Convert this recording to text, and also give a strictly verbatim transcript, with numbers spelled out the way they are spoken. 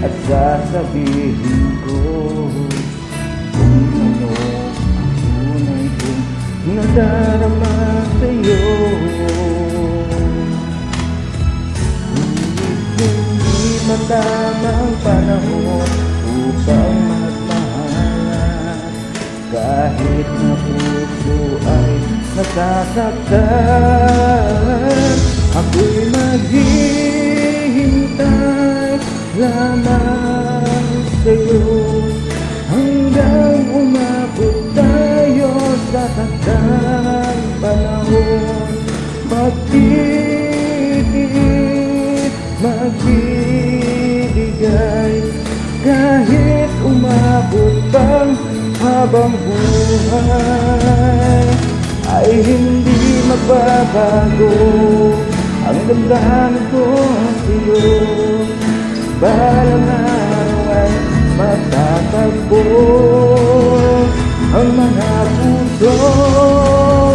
at sasabihin ko kung ano ang tunay kong nadarama sa'yo. Hindi matamang panahon upang magmahalan, kahit na puso ay nasasaktan. Ako'y maghihintay lamang sa'yo hanggang umabot tayo sa takdang panahon. Magtitiis, magbibigay, kahit umabot pang habang buhay, ay hindi magbabago ang damdamin ko sa'yo. Balang araw ay matatagpo ang mga puso